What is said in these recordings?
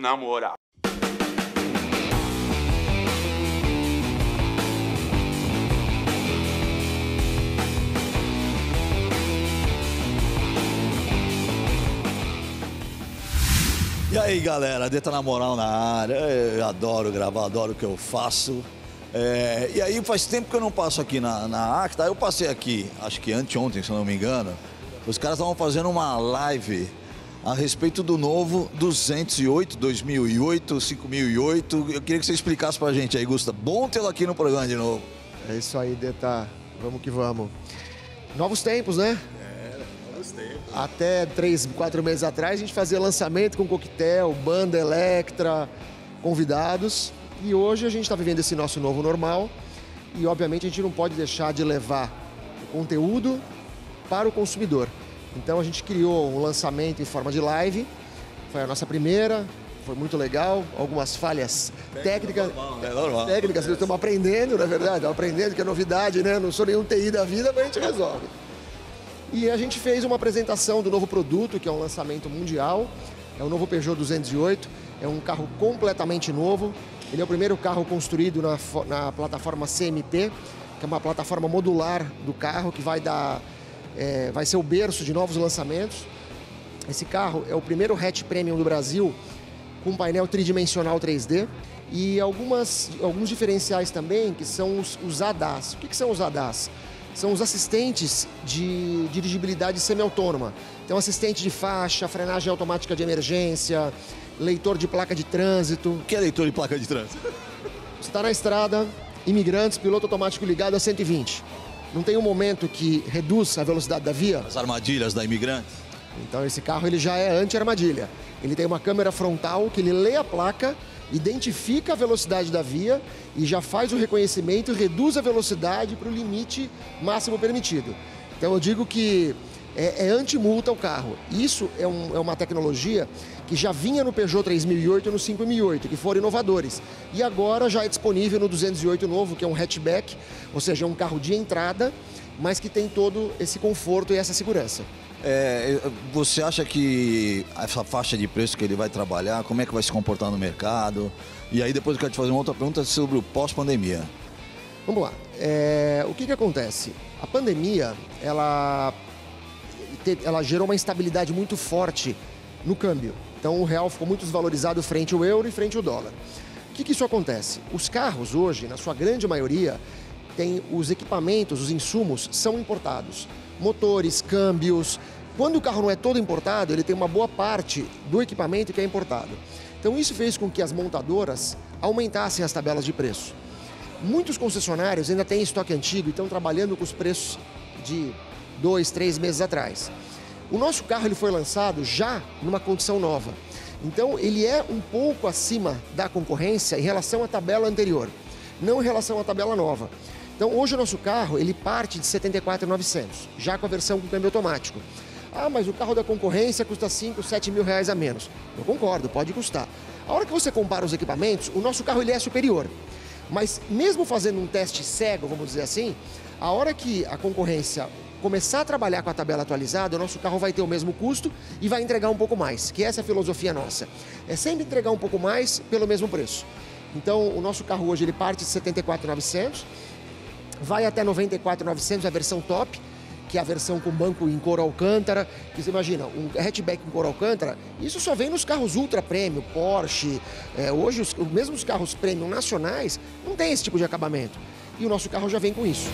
namorar. E aí, galera, Deta na Moral na área. Eu adoro gravar, adoro o que eu faço. E aí faz tempo que eu não passo aqui na Acta. Eu passei aqui, acho que anteontem, se eu não me engano. Os caras estavam fazendo uma live a respeito do novo 208, 2008, 5008. Eu queria que você explicasse pra gente aí, Gusta. Bom tê-lo aqui no programa de novo. É isso aí, Deta. Vamos que vamos. Novos tempos, né? Até 3, 4 meses atrás, a gente fazia lançamento com coquetel, banda Electra, convidados. E hoje a gente está vivendo esse nosso novo normal. E, obviamente, a gente não pode deixar de levar o conteúdo para o consumidor. Então, a gente criou um lançamento em forma de live. Foi a nossa primeira, foi muito legal. Algumas falhas técnicas. Técnicas que estamos aprendendo, na verdade. Estamos aprendendo, que é novidade, né? Não sou nenhum TI da vida, mas a gente resolve. E a gente fez uma apresentação do novo produto, que é um lançamento mundial. É o novo Peugeot 208. É um carro completamente novo. Ele é o primeiro carro construído na plataforma CMP, que é uma plataforma modular do carro, que vai ser o berço de novos lançamentos. Esse carro é o primeiro hatch premium do Brasil com painel tridimensional 3D. E alguns diferenciais também, que são os ADAS. O que são os ADAS? São os assistentes de dirigibilidade semi-autônoma. Então, assistente de faixa, frenagem automática de emergência, leitor de placa de trânsito. O que é leitor de placa de trânsito? Você está na estrada, imigrantes, piloto automático ligado a 120. Não tem um momento que reduz a velocidade da via? As armadilhas da imigrante? Então, esse carro ele já é anti-armadilha. Ele tem uma câmera frontal que ele lê a placa, identifica a velocidade da via e já faz o reconhecimento e reduz a velocidade para o limite máximo permitido. Então eu digo que é anti-multa o carro. Isso é uma tecnologia que já vinha no Peugeot 3008 e no 5008, que foram inovadores. E agora já é disponível no 208 novo, que é um hatchback, ou seja, é um carro de entrada, mas que tem todo esse conforto e essa segurança. Você acha que essa faixa de preço que ele vai trabalhar, como é que vai se comportar no mercado? E aí depois eu quero te fazer uma outra pergunta sobre o pós-pandemia. Vamos lá. O que acontece? A pandemia, ela gerou uma instabilidade muito forte no câmbio. Então o real ficou muito desvalorizado frente ao euro e frente ao dólar. O que isso acontece? Os carros hoje, na sua grande maioria, tem os equipamentos, os insumos são importados. Motores, câmbios. Quando o carro não é todo importado, ele tem uma boa parte do equipamento que é importado. Então isso fez com que as montadoras aumentassem as tabelas de preço. Muitos concessionários ainda têm estoque antigo e estão trabalhando com os preços de 2, 3 meses atrás. O nosso carro ele foi lançado já numa condição nova. Então ele é um pouco acima da concorrência em relação à tabela anterior, não em relação à tabela nova. Então hoje o nosso carro ele parte de R$ 74.900, já com a versão com câmbio automático. Ah, mas o carro da concorrência custa 5, 7 mil reais a menos. Eu concordo, pode custar. A hora que você compara os equipamentos, o nosso carro ele é superior. Mas mesmo fazendo um teste cego, vamos dizer assim, a hora que a concorrência começar a trabalhar com a tabela atualizada, o nosso carro vai ter o mesmo custo e vai entregar um pouco mais, que essa é a filosofia nossa. É sempre entregar um pouco mais pelo mesmo preço. Então o nosso carro hoje ele parte de 74.900, vai até 94.900 a versão top, que é a versão com banco em couro alcântara, que você imagina, um hatchback em couro alcântara, isso só vem nos carros ultra premium, Porsche, hoje mesmo os carros premium nacionais não tem esse tipo de acabamento, e o nosso carro já vem com isso.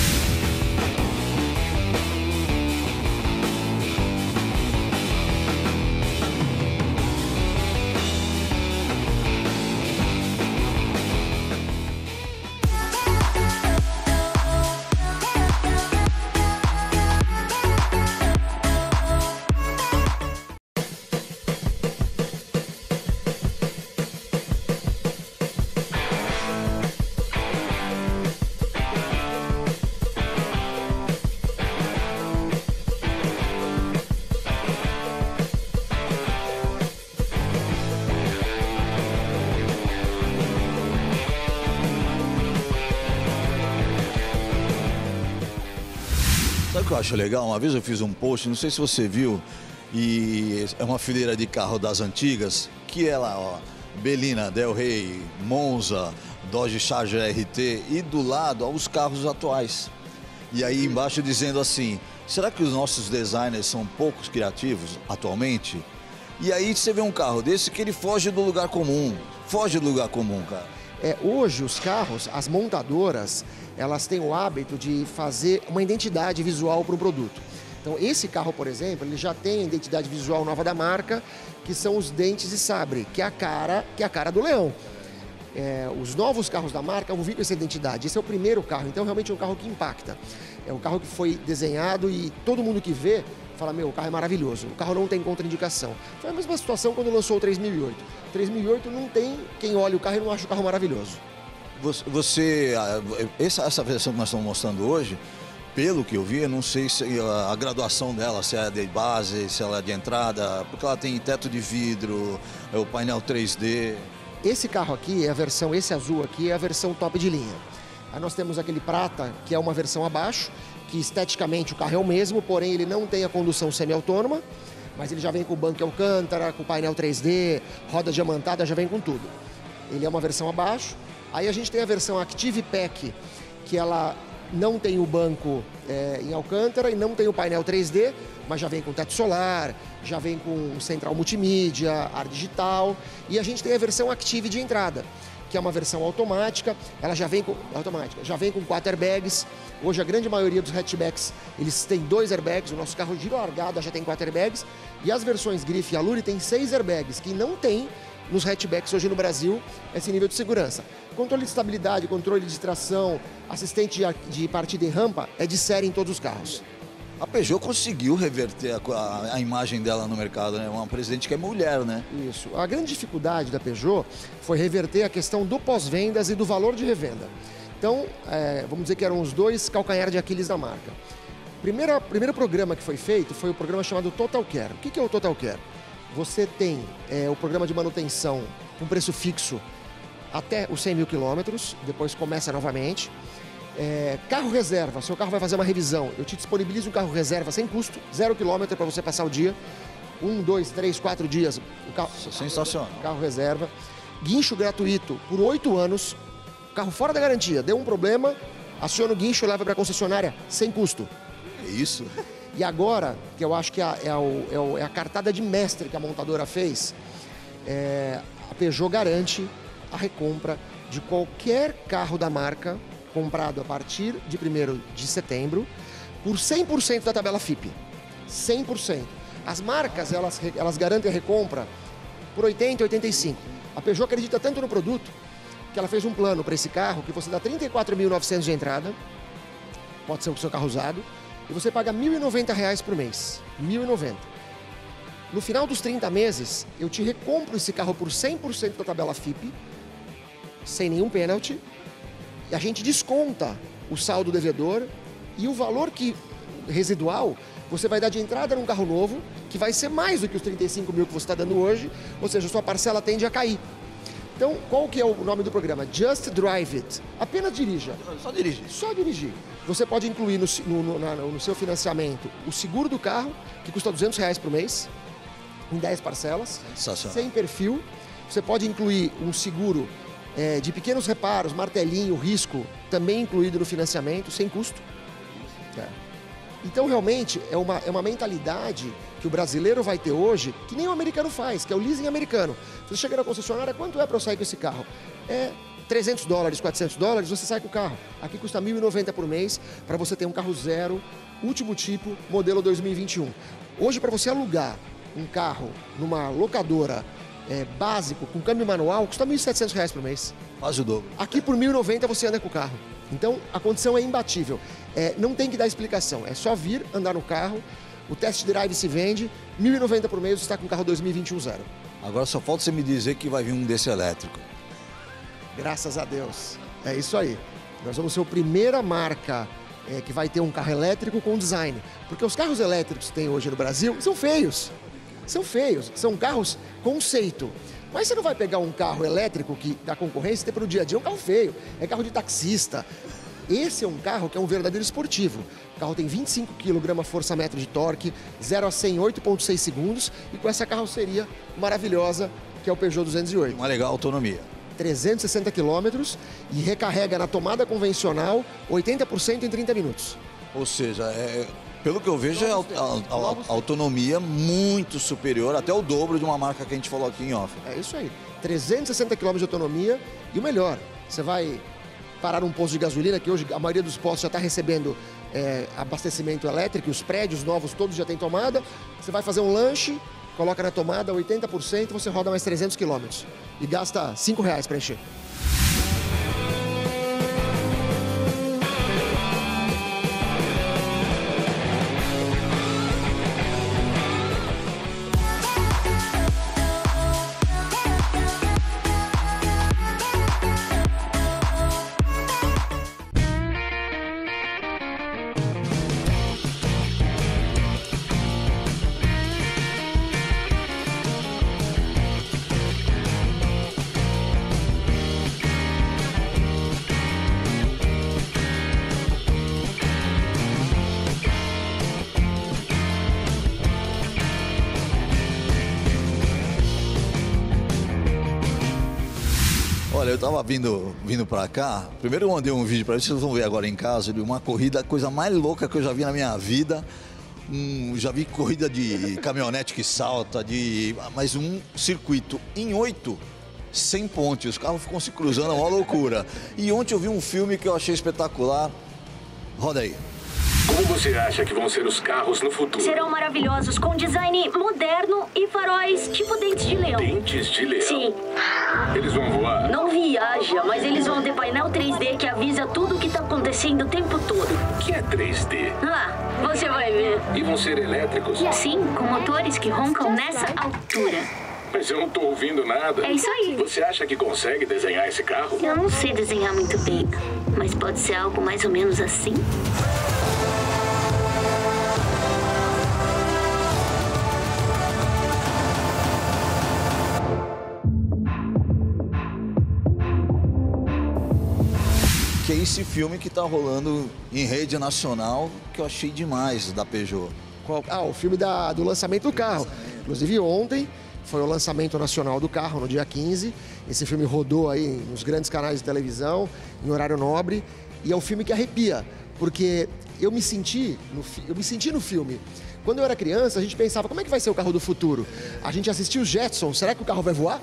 Sabe o que eu acho legal? Uma vez eu fiz um post, não sei se você viu, e é uma fileira de carro das antigas, que é lá, ó, Bellina, Del Rey, Monza, Dodge Charger RT e do lado, ó, os carros atuais. E aí embaixo dizendo assim, será que os nossos designers são poucos criativos atualmente? E aí você vê um carro desse que ele foge do lugar comum, cara. Hoje os carros, as montadoras, elas têm o hábito de fazer uma identidade visual para o produto. Então esse carro, por exemplo, ele já tem a identidade visual nova da marca, que são os dentes de sabre, que é a cara do leão. Os novos carros da marca vão vir com essa identidade. Esse é o primeiro carro, então realmente é um carro que impacta. É um carro que foi desenhado e todo mundo que vê fala, meu, o carro é maravilhoso, o carro não tem contraindicação. Foi a mesma situação quando lançou o 3008. O 3008 não tem quem olha o carro e não acha o carro maravilhoso. Essa versão que nós estamos mostrando hoje, pelo que eu vi, eu não sei se a graduação dela, se é de base, se ela é de entrada, porque ela tem teto de vidro, o painel 3D. Esse carro aqui, esse azul aqui, é a versão top de linha. Aí nós temos aquele prata, que é uma versão abaixo, que esteticamente o carro é o mesmo, porém ele não tem a condução semi-autônoma, mas ele já vem com o banco de Alcântara, com o painel 3D, roda diamantada, já vem com tudo. Ele é uma versão abaixo. Aí a gente tem a versão Active Pack, que ela não tem o banco em Alcântara e não tem o painel 3D, mas já vem com teto solar, já vem com central multimídia, ar digital. E a gente tem a versão Active de entrada, que é uma versão automática, ela já vem com 4 airbags. Hoje a grande maioria dos hatchbacks, eles têm 2 airbags, o nosso carro de largada já tem 4 airbags, e as versões Grife e Allure têm 6 airbags, que não tem nos hatchbacks hoje no Brasil esse nível de segurança. Controle de estabilidade, controle de tração, assistente de partida em rampa é de série em todos os carros. A Peugeot conseguiu reverter a imagem dela no mercado, né? Uma presidente que é mulher, né? Isso. A grande dificuldade da Peugeot foi reverter a questão do pós-vendas e do valor de revenda. Então, vamos dizer que eram os dois calcanhares de Aquiles da marca. Primeiro programa que foi feito foi o programa chamado Total Care. O que é o Total Care? Você tem o programa de manutenção com preço fixo até os 100 mil quilômetros, depois começa novamente. Carro reserva, seu carro vai fazer uma revisão, eu te disponibilizo um carro reserva sem custo, 0 quilômetro para você passar o dia, 1, 2, 3, 4 dias, o carro, sensacional. Carro reserva, guincho gratuito por 8 anos, carro fora da garantia, deu um problema, aciona o guincho e leva para a concessionária sem custo. É isso? E agora, que eu acho que é a cartada de mestre que a montadora fez, a Peugeot garante a recompra de qualquer carro da marca comprado a partir de 1º de setembro por 100% da tabela FIPE. 100%. As marcas, elas garantem a recompra por 80%, 85%. A Peugeot acredita tanto no produto que ela fez um plano para esse carro que você dá R$ 34.900 de entrada, pode ser o seu carro usado, e você paga R$ 1.090 por mês. R$ 1.090. No final dos 30 meses, eu te recompro esse carro por 100% da tabela FIPE, sem nenhum pênalti, e a gente desconta o saldo devedor e o valor residual você vai dar de entrada num carro novo, que vai ser mais do que os 35 mil que você está dando hoje, ou seja, a sua parcela tende a cair. Então, qual que é o nome do programa? Just Drive It. Apenas dirija. Só dirigir. Só dirigir. Você pode incluir no seu financiamento o seguro do carro, que custa R$200 por mês, em 10 parcelas, sem perfil. Você pode incluir um seguro de pequenos reparos, martelinho, risco, também incluído no financiamento, sem custo. Então, realmente, é uma mentalidade que o brasileiro vai ter hoje, que nem o americano faz, que é o leasing americano. Você chega na concessionária, quanto é para eu sair com esse carro? $300, $400, você sai com o carro. Aqui custa R$1.090 por mês, para você ter um carro zero, último tipo, modelo 2021. Hoje, para você alugar um carro numa locadora básico, com câmbio manual, custa R$1.700 por mês. Quase o dobro. Aqui por R$1.090 você anda com o carro. Então a condição é imbatível. Não tem que dar explicação, é só vir, andar no carro, o test drive se vende, R$1.090 por mês você está com o carro 2021 zero. Agora só falta você me dizer que vai vir um desse elétrico. Graças a Deus. É isso aí. Nós vamos ser a primeira marca que vai ter um carro elétrico com design. Porque os carros elétricos que tem hoje no Brasil são feios. São feios, são carros conceito. Mas você não vai pegar um carro elétrico da concorrência e ter para o dia a dia um carro feio. É carro de taxista. Esse é um carro que é um verdadeiro esportivo. O carro tem 25 kgfm de torque, 0 a 100 em 8,6 segundos e com essa carroceria maravilhosa que é o Peugeot 208. Uma legal autonomia. 360 quilômetros e recarrega na tomada convencional 80% em 30 minutos. Ou seja, pelo que eu vejo, é a autonomia muito superior, até o dobro de uma marca que a gente falou aqui em off. É isso aí. 360 km de autonomia e o melhor, você vai parar num posto de gasolina, que hoje a maioria dos postos já está recebendo abastecimento elétrico, os prédios novos todos já têm tomada. Você vai fazer um lanche, coloca na tomada 80%, você roda mais 300 km e gasta R$5 para encher. Olha, eu tava vindo pra cá, primeiro eu mandei um vídeo pra vocês vão ver agora em casa, de uma corrida, a coisa mais louca que eu já vi na minha vida. Já vi corrida de caminhonete que salta, mas um circuito em 8, sem ponte, os carros ficam se cruzando, é uma loucura. E ontem eu vi um filme que eu achei espetacular, roda aí. Como você acha que vão ser os carros no futuro? Serão maravilhosos, com design moderno e faróis tipo dentes de leão. Dentes de leão? Sim. Eles vão voar? Não viaja, mas eles vão ter painel 3D que avisa tudo o que está acontecendo o tempo todo. O que é 3D? Ah, você vai ver. E vão ser elétricos? Sim, com motores que roncam nessa altura. Mas eu não tô ouvindo nada. É isso aí. Você acha que consegue desenhar esse carro? Eu não sei desenhar muito bem, mas pode ser algo mais ou menos assim. Que é esse filme que tá rolando em rede nacional, que eu achei demais, da Peugeot. Qual? O filme do lançamento do carro. Inclusive ontem foi o lançamento nacional do carro, no dia 15. Esse filme rodou aí nos grandes canais de televisão, em horário nobre. E é um filme que arrepia, porque eu me senti no filme. Quando eu era criança, a gente pensava, como é que vai ser o carro do futuro? A gente assistia os Jetsons, será que o carro vai voar?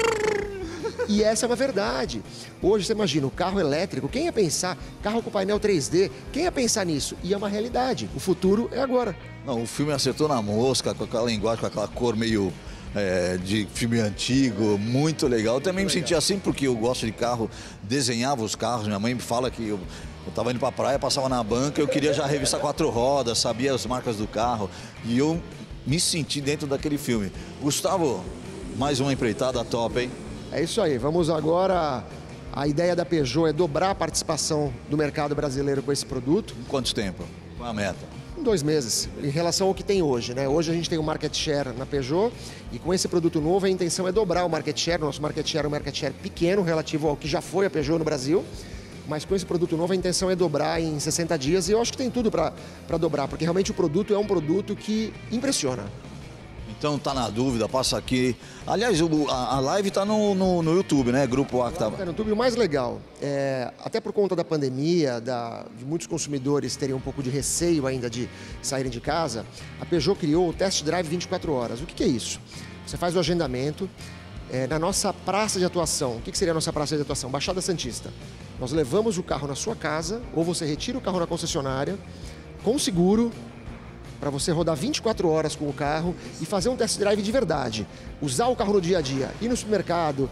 E essa é uma verdade. Hoje, você imagina, o carro elétrico, quem ia pensar? Carro com painel 3D, quem ia pensar nisso? E é uma realidade. O futuro é agora. Não, o filme acertou na mosca, com aquela linguagem, com aquela cor meio de filme antigo, muito legal. Eu também me senti assim porque eu gosto de carro, desenhava os carros. Minha mãe me fala que eu estava indo para a praia, passava na banca, eu queria já revistar 4 rodas, sabia as marcas do carro. E eu me senti dentro daquele filme. Gustavo, mais uma empreitada top, hein? É isso aí, vamos agora. A ideia da Peugeot é dobrar a participação do mercado brasileiro com esse produto. Em quanto tempo? Qual é a meta? Em 2 meses, em relação ao que tem hoje, né? Hoje a gente tem um market share na Peugeot e com esse produto novo a intenção é dobrar o market share. Nosso market share é um market share pequeno relativo ao que já foi a Peugeot no Brasil, mas com esse produto novo a intenção é dobrar em 60 dias e eu acho que tem tudo para dobrar, porque realmente o produto é um produto que impressiona. Então tá na dúvida, passa aqui. Aliás, a live tá no YouTube, né? Grupo A que tá. No YouTube, o mais legal, até por conta da pandemia, de muitos consumidores terem um pouco de receio ainda de saírem de casa, a Peugeot criou o Test Drive 24 horas. O que é isso? Você faz o agendamento na nossa praça de atuação. O que seria a nossa praça de atuação? Baixada Santista. Nós levamos o carro na sua casa ou você retira o carro na concessionária com seguro, para você rodar 24 horas com o carro e fazer um test drive de verdade. Usar o carro no dia a dia, ir no supermercado,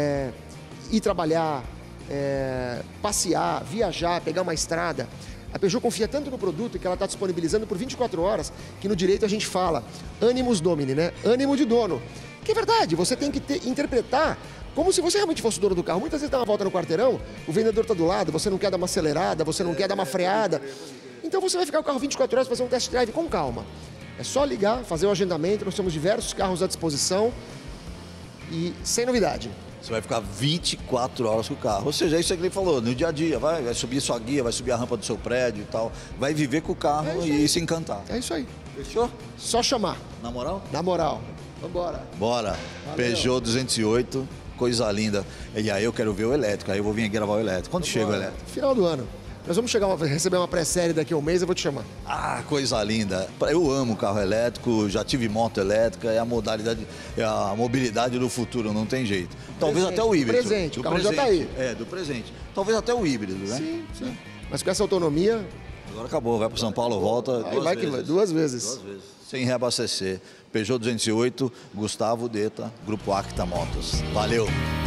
ir trabalhar, passear, viajar, pegar uma estrada. A Peugeot confia tanto no produto que ela está disponibilizando por 24 horas, que no direito a gente fala animus domini, né? Ânimo de dono. Que é verdade, você tem que interpretar como se você realmente fosse o dono do carro. Muitas vezes dá uma volta no quarteirão, o vendedor está do lado, você não quer dar uma acelerada, você não quer dar uma freada. Então você vai ficar o carro 24 horas, fazer um test drive com calma. É só ligar, fazer o agendamento, nós temos diversos carros à disposição e sem novidade. Você vai ficar 24 horas com o carro. Ou seja, é isso que ele falou, no dia a dia, vai subir sua guia, vai subir a rampa do seu prédio e tal. Vai viver com o carro e se encantar. É isso aí. Fechou? Só chamar. Na moral? Na moral. Vambora. Bora. Peugeot 208, coisa linda. E aí eu quero ver o elétrico, aí eu vou vir aqui gravar o elétrico. Quando chega o elétrico? Final do ano. Nós vamos receber uma pré-série daqui a um mês, eu vou te chamar. Ah, coisa linda. Eu amo carro elétrico, já tive moto elétrica, é a modalidade, é a mobilidade do futuro, não tem jeito. Talvez Presente, até o híbrido. presente, o Do carro já tá aí. É, do presente. Talvez até o híbrido, né? Sim. Mas com essa autonomia, Agora acabou, vai para São Paulo, volta duas vezes. Duas vezes. Sem reabastecer. Peugeot 208, Gustavo Deta, Grupo Acta Motos. Valeu!